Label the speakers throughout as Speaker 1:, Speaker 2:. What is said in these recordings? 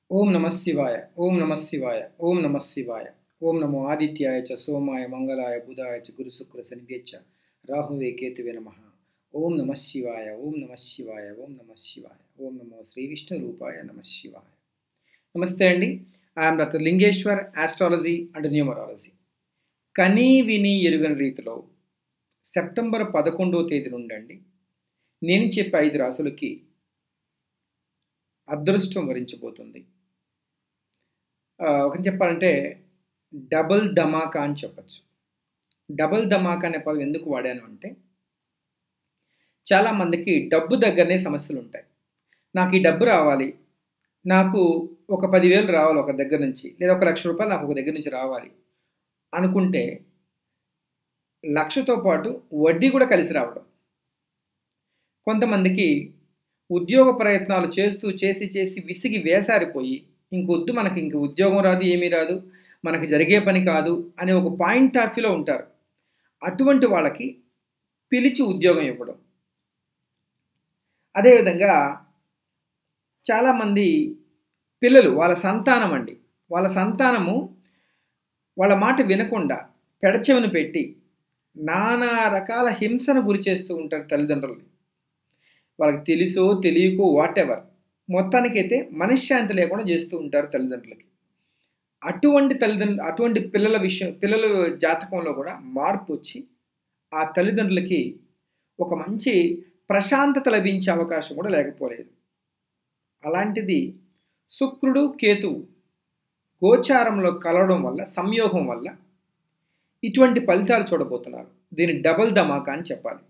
Speaker 1: ఓం నమః శివాయ. ఓం నమః శివాయ. ఓం నమః శివాయ. ఓం నమో ఆదిత్యాయ చ సోమాయ మంగళాయ బుధాయ చ గురు శుక్ర శనిభ్యశ్చ రాహువే కేతువే నమః. ఓం నమః శివాయ. ఓం నమః శివాయ. ఓం నమః శివాయ. ఓం నమో శ్రీ విష్ణు రూపాయ నమః శివాయ. నమస్తే అండి. I'm doctor Lingeshwar, astrology and numerology. కనీ విని ఎరుగని రీతిలో సెప్టెంబర్ 11వ తేదీ నుండి నేను చెప్పే 5 రాసులకి అదృష్టం వరించబోతుంది. ఒకటి చెప్పాలంటే డబుల్ ధమాకా అని చెప్పచ్చు. డబుల్ ధమాకా అనే పదం ఎందుకు వాడాను అంటే, చాలామందికి డబ్బు దగ్గరనే సమస్యలు ఉంటాయి. నాకు ఈ డబ్బు రావాలి, నాకు ఒక 10,000 రావాలి ఒక దగ్గర నుంచి, లేదా ఒక ₹1,00,000 నాకు ఒక దగ్గర నుంచి రావాలి అనుకుంటే 1,00,000తో పాటు వడ్డీ కూడా కలిసి రావడం. కొంతమందికి ఉద్యోగ ప్రయత్నాలు చేసి విసిగి వేసారిపోయి ఇంకొద్దు, మనకి ఇంక ఉద్యోగం రాదు, ఏమీ రాదు, మనకి జరిగే పని కాదు అనే ఒక పాయింట్ ఆఫ్ వ్యూలో ఉంటారు. అటువంటి వాళ్ళకి పిలిచి ఉద్యోగం ఇవ్వడం. అదేవిధంగా చాలామంది పిల్లలు, వాళ్ళ సంతానము వాళ్ళ మాట వినకుండా పెడచెవిన పెట్టి నానా రకాల హింసను గురి చేస్తూ ఉంటారు తల్లిదండ్రులని. వాళ్ళకి తెలుసో తెలియకో వాటెవర్, మొత్తానికైతే మనశ్శాంతి లేకుండా చేస్తూ ఉంటారు తల్లిదండ్రులకి. అటువంటి పిల్లల జాతకంలో కూడా మార్పు వచ్చి ఆ తల్లిదండ్రులకి ఒక మంచి ప్రశాంతత లభించే అవకాశం కూడా లేకపోలేదు. అలాంటిది శుక్రుడు కేతువు గోచారంలో కలవడం వల్ల, సంయోగం వల్ల ఇటువంటి ఫలితాలు చూడబోతున్నారు. దీన్ని డబుల్ ధమాకా అని చెప్పాలి.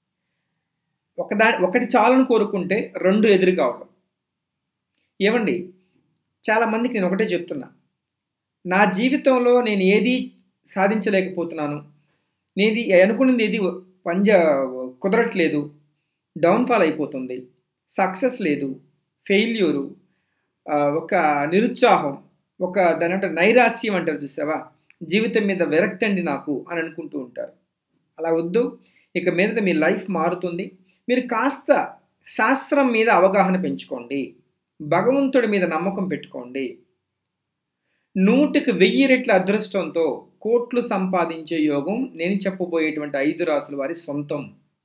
Speaker 1: ఒకటి చాలను కోరుకుంటే 2 ఎదురు కావడం. ఏమండి, చాలామందికి నేను ఒకటే చెప్తున్నా, నా జీవితంలో నేను ఏది సాధించలేకపోతున్నాను, నేది అనుకున్నది ఏది కుదరట్లేదు, డౌన్ఫాల్ అయిపోతుంది, సక్సెస్ లేదు, ఫెయిల్యూరు, ఒక నిరుత్సాహం, ఒక దాని నైరాస్యం అంటారు చూసావా, జీవితం మీద విరక్తండి నాకు అని అనుకుంటూ ఉంటారు. అలా వద్దు, ఇక మీదట మీ లైఫ్ మారుతుంది. మీరు కాస్త శాస్త్రం మీద అవగాహన పెంచుకోండి, భగవంతుడి మీద నమ్మకం పెట్టుకోండి. 100కి 1000 రెట్ల అదృష్టంతో కోట్లు సంపాదించే యోగం నేను చెప్పబోయేటువంటి 5 రాసుల వారి సొంతం.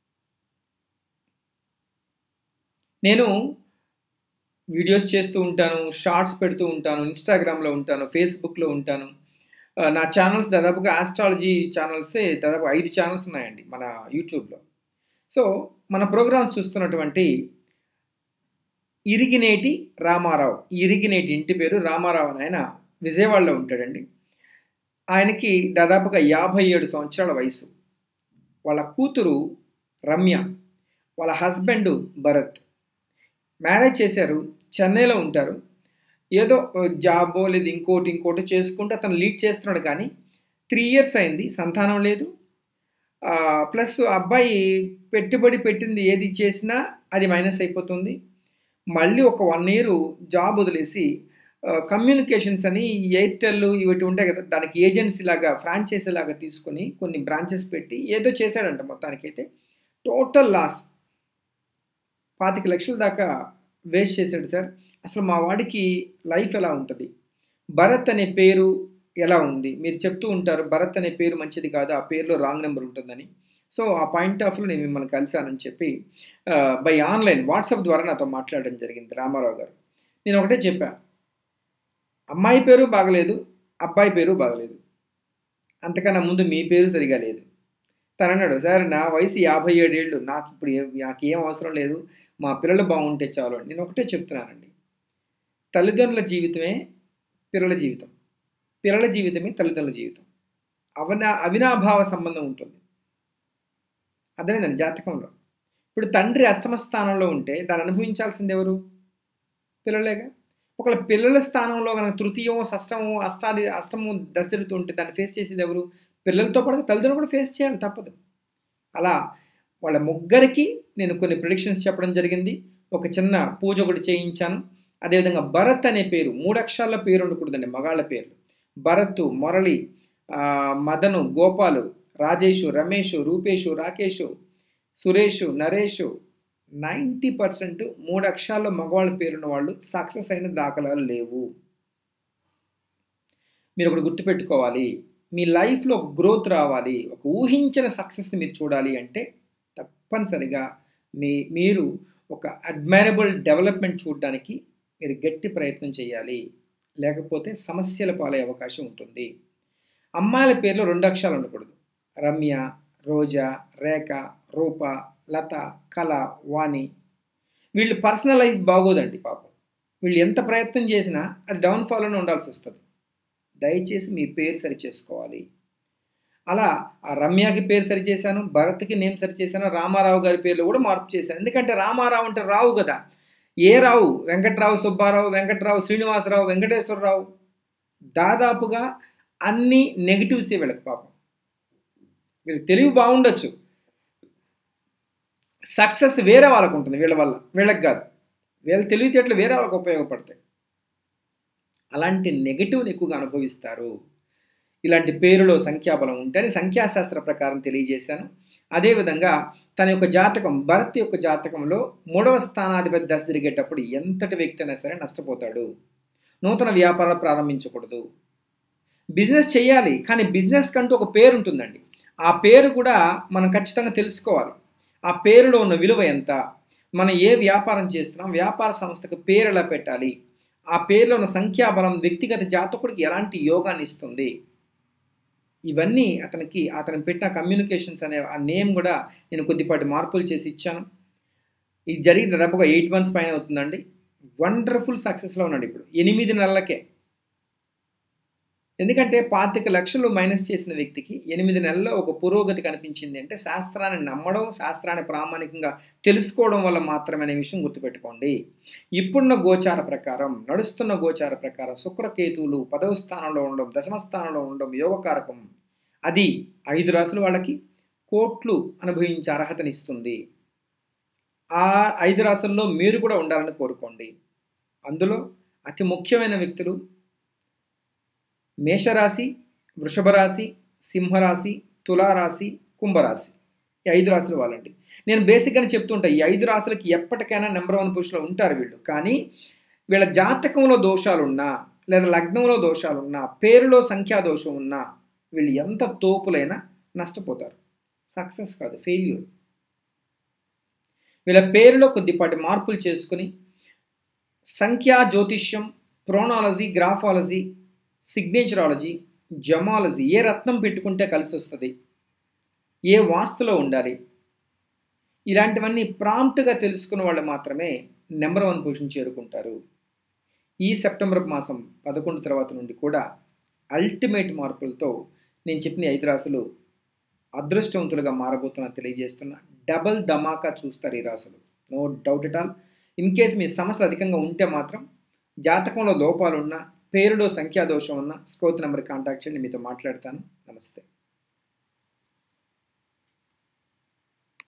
Speaker 1: నేను వీడియోస్ చేస్తూ ఉంటాను, షార్ట్స్ పెడుతూ ఉంటాను, ఇన్స్టాగ్రామ్లో ఉంటాను, ఫేస్బుక్లో ఉంటాను. నా ఛానల్స్ దాదాపుగా ఆస్ట్రాలజీ ఛానల్సే దాదాపు 5 ఛానల్స్ ఉన్నాయండి మన యూట్యూబ్లో. సో మన ప్రోగ్రాం చూస్తున్నటువంటి ఇరిగినేటి రామారావు, ఇరిగినేటి ఇంటి పేరు రామారావు అని, ఆయన విజయవాడలో ఉంటాడండి. ఆయనకి దాదాపుగా 57 సంవత్సరాల వయసు. వాళ్ళ కూతురు రమ్య, వాళ్ళ హస్బెండ్ భరత్. మ్యారేజ్ చేశారు, చెన్నైలో ఉంటారు. ఏదో జాబో లేదు ఇంకోటి చేసుకుంటూ అతను లీడ్ చేస్తున్నాడు. కానీ 3 ఇయర్స్ అయింది, సంతానం లేదు. ప్లస్ అబ్బాయి పెట్టుబడి పెట్టింది ఏది చేసినా అది మైనస్ అయిపోతుంది. మళ్ళీ ఒక 1 ఇయర్ జాబ్ వదిలేసి కమ్యూనికేషన్స్ అని ఎయిర్టెల్ ఇవి ఉంటాయి కదా, దానికి ఏజెన్సీ లాగా ఫ్రాంచైజీ లాగా తీసుకొని కొన్ని బ్రాంచెస్ పెట్టి ఏదో చేశాడంట. మొత్తానికైతే టోటల్ లాస్, 25 లక్షల దాకా వేస్ట్ చేశాడు సార్. అసలు మా వాడికి లైఫ్ ఎలా ఉంటుంది, భరత్ అనే పేరు ఎలా ఉంది, మీరు చెప్తూ ఉంటారు భరత్ అనే పేరు మంచిది కాదు, ఆ పేరులో రాంగ్ నెంబర్ ఉంటుందని. సో ఆ పాయింట్ ఆఫ్ వ్యూలో నేను మిమ్మల్ని కలిశానని చెప్పి బై ఆన్లైన్ వాట్సాప్ ద్వారా నాతో మాట్లాడడం జరిగింది రామారావు గారు. నేను ఒకటే చెప్పా, అమ్మాయి పేరు బాగలేదు, అబ్బాయి పేరు బాగలేదు, అంతకన్నా ముందు మీ పేరు సరిగా లేదు. తను అన్నాడు, సార్ నా వయసు 57 ఏళ్ళు, నాకేం అవసరం లేదు, మా పిల్లలు బాగుంటే చాలు అని. నేను ఒకటే చెప్తున్నానండి, తల్లిదండ్రుల జీవితమే పిల్లల జీవితం, పిల్లల జీవితమే తల్లిదండ్రుల జీవితం. అవినాభావ సంబంధం ఉంటుంది. అర్థమైందండి జాతకంలో. ఇప్పుడు తండ్రి అష్టమ స్థానంలో ఉంటే దాన్ని అనుభవించాల్సింది ఎవరు? పిల్లలేగా. ఒకవేళ పిల్లల స్థానంలో కనుక తృతీయం, షష్టము, అష్టము దశ జరుగుతుంటే దాన్ని ఫేస్ చేసేది ఎవరు? పిల్లలతో పాటు తల్లిదండ్రులు కూడా ఫేస్ చేయాలి, తప్పదు. అలా వాళ్ళ ముగ్గురికి నేను కొన్ని ప్రిడిక్షన్స్ చెప్పడం జరిగింది. ఒక చిన్న పూజ ఒకటి చేయించాను. అదేవిధంగా భరత్ అనే పేరు 3 అక్షరాల పేరు ఉండకూడదండి, మగాళ్ళ పేర్లు. భరత్, మురళి, మదను, గోపాలు, రాజేషు, రమేషు, రూపేషు, రాకేషు, సురేషు, నరేషు, 90% 3 అక్షరాల్లో మగవాళ్ళ పేరున్న వాళ్ళు సక్సెస్ అయిన దాఖలాలు లేవు. మీరొకటి గుర్తుపెట్టుకోవాలి. మీ లైఫ్‌లో ఒక గ్రోత్ రావాలి, ఒక ఊహించిన సక్సెస్‌ని మీరు చూడాలి అంటే తప్పనిసరిగా మీరు ఒక అడ్మైరబుల్ డెవలప్‌మెంట్ చూడడానికి మీరు గట్టి ప్రయత్నం చేయాలి. లేకపోతే సమస్యల పాలయ్యే అవకాశం ఉంటుంది. అమ్మాయిల పేర్లో 2 అక్షరాలు ఉండకూడదు. రమ్య, రోజా, రేఖ, రూప, లత, కళ, వాణి. వీళ్ళు పర్సనల్ లైఫ్ బాగోదండి పాపం. వీళ్ళు ఎంత ప్రయత్నం చేసినా అది డౌన్‌ఫాల్‌లోనే ఉండాల్సొస్తది. దయచేసి మీ పేరు సరిచేసుకోవాలి. అలా ఆ రమ్యకి పేరు సరిచేశాను, భరత్‌కి నేమ్ సరిచేశాను, రామారావు గారి పేర్లో కూడా మార్పు చేశాను. ఎందుకంటే రామారావు అంటే రావు కదా! ఏ రావు? వెంకట్రావు, సుబ్బారావు, వెంకట్రావు, శ్రీనివాసరావు, వెంకటేశ్వరరావు. దాదాపుగా అన్ని నెగెటివ్సే వీళ్ళకి పాపం. వీళ్ళకి తెలివి బాగుండొచ్చు. సక్సెస్ వేరే వాళ్ళకు ఉంటుంది వీళ్ళ వల్ల, వీళ్ళకి కాదు. వీళ్ళ తెలివితేటలు వేరే వాళ్ళకి ఉపయోగపడతాయి. అలాంటి నెగెటివ్‌ని ఎక్కువగా అనుభవిస్తారు. ఇలాంటి పేరులో సంఖ్యాబలం ఉంటే అని సంఖ్యాశాస్త్ర ప్రకారం తెలియజేశాను. అదేవిధంగా తన యొక్క జాతకం, భరత్ యొక్క జాతకంలో 3వ స్థానాధిపతి దశ తిరిగేటప్పుడు ఎంతటి వ్యక్తి అయినా సరే నష్టపోతాడు. నూతన వ్యాపారాలు ప్రారంభించకూడదు. బిజినెస్ చేయాలి, కానీ బిజినెస్ కంటూ ఒక పేరు ఉంటుందండి. ఆ పేరు కూడా మనం ఖచ్చితంగా తెలుసుకోవాలి. ఆ పేరులో ఉన్న విలువ ఎంత? మనం ఏ వ్యాపారం చేస్తున్నాం, వ్యాపార సంస్థకు పేరు ఎలా పెట్టాలి? ఆ పేరులో ఉన్న సంఖ్యాబలం వ్యక్తిగత జాతకుడికి ఎలాంటి యోగాన్ని ఇస్తుంది? ఇవన్నీ అతను పెట్టిన కమ్యూనికేషన్స్ అనే ఆ నేమ్ కూడా నేను కొద్దిపాటి మార్పులు చేసి ఇచ్చాను. ఇది జరిగి దాదాపుగా 8 మంత్స్ పైన అవుతుందండి. వండర్‌ఫుల్ సక్సెస్‌లో ఉన్నాడు ఇప్పుడు 8 నెలలకే. ఎందుకంటే 25 లక్షలు మైనస్ చేసిన వ్యక్తికి 8 నెలల్లో ఒక పురోగతి కనిపించింది అంటే శాస్త్రాన్ని నమ్మడం, శాస్త్రాన్ని ప్రామాణికంగా తెలుసుకోవడం వల్ల మాత్రమే అనే విషయం గుర్తుపెట్టుకోండి. ఇప్పుడున్న గోచార ప్రకారం, నడుస్తున్న గోచార ప్రకారం శుక్రకేతువులు 10వ స్థానంలో ఉండడం, దశమ స్థానంలో ఉండడం యోగకారకం. అది 5 రాసుల వాళ్ళకి కోట్లు అనుభవించే అర్హతనిస్తుంది. ఆ 5 రాసుల్లో మీరు కూడా ఉండాలని కోరుకోండి. అందులో అతి ముఖ్యమైన వ్యక్తులు మేషరాశి, వృషభ రాశి, సింహరాశి, తులారాశి, కుంభరాశి. ఈ 5 రాశుల వాళ్ళండి. నేను బేసిక్‌గానే చెప్తుంటా ఈ 5 రాశులకి ఎప్పటికైనా నంబర్ 1 పొజిషన్‌లో ఉంటారు వీళ్ళు. కానీ వీళ్ళ జాతకంలో దోషాలున్నా, లేదా లగ్నంలో దోషాలున్నా, పేరులో సంఖ్యా దోషం ఉన్నా వీళ్ళు ఎంత తోపులైనా నష్టపోతారు. సక్సెస్ కాదు, ఫెయిల్యూర్. వీళ్ళ పేరులో కొద్దిపాటి మార్పులు చేసుకొని సంఖ్యా జ్యోతిష్యం, ప్రోనాలజీ, గ్రాఫాలజీ, సిగ్నేచరాలజీ, జమాలజీ ఏ రత్నం పెట్టుకుంటే కలిసొస్తది, ఏ వాస్తులో ఉండాలి, ఇలాంటివన్నీ ప్రాంప్ట్‌గా తెలుసుకున్న వాళ్ళు మాత్రమే నంబర్ 1 పొజిషన్ చేరుకుంటారు. ఈ సెప్టెంబర్ మాసం 11 తర్వాత నుండి కూడా అల్టిమేట్ మార్పులతో నేను చెప్పిన 5 రాసులు అదృష్టవంతులుగా మారబోతున్నా తెలియజేస్తున్నా. డబుల్ ధమాకా చూస్తారు ఈ రాసులు. No doubt at all. In case మీ సమస్య అధికంగా ఉంటే మాత్రం జాతకంలో లోపాలున్నా, పేరులో సంఖ్యా దోషం ఉన్న స్క్రోత్ నెంబర్‌కి కాంటాక్ట్ చేయండి. మీతో మాట్లాడతాను. నమస్తే.